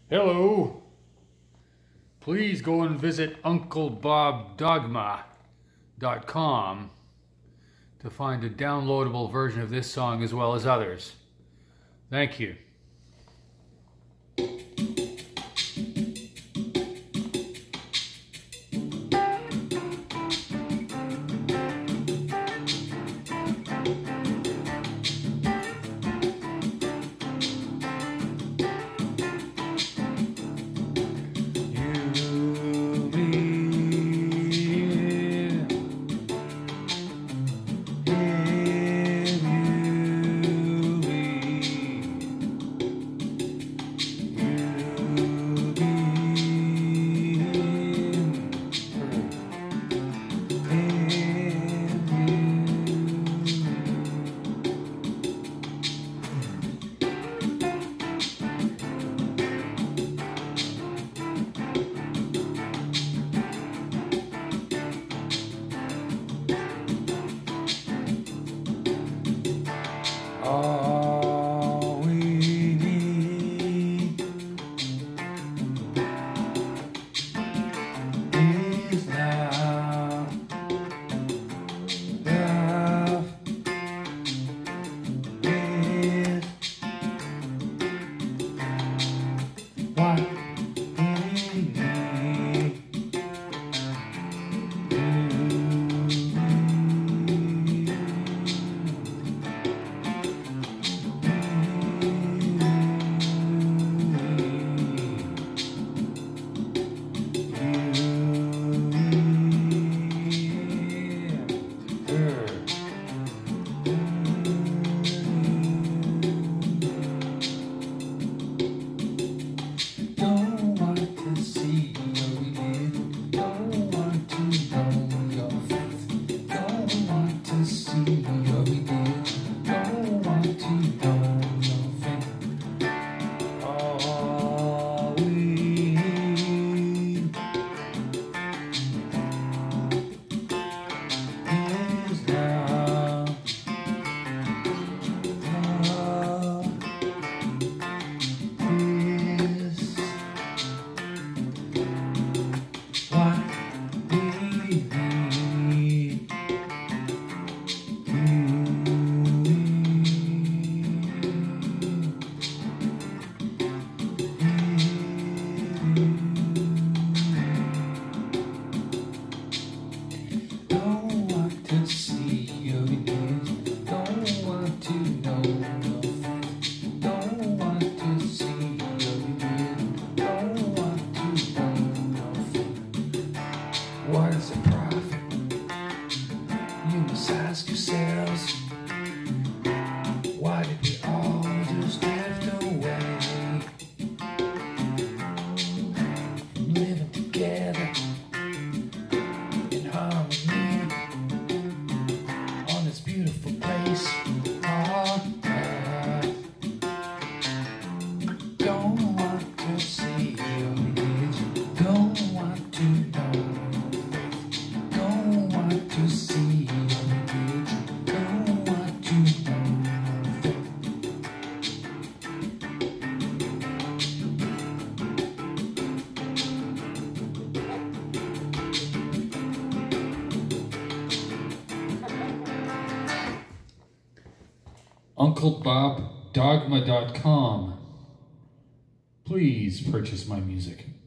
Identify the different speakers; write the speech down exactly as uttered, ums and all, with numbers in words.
Speaker 1: Hello. Please go and visit uncle bob dogma dot com to find a downloadable version of this song as well as others. Thank you. All we need is now. Love is what we need. What is a profit? You must ask yourselves, why did we all just drift away from living together in harmony on this beautiful place called Earth? Don't want to see your kids, don't want to know. To see your kids, don't want to know nothing. uncle bob dogma dot com. Please purchase my music.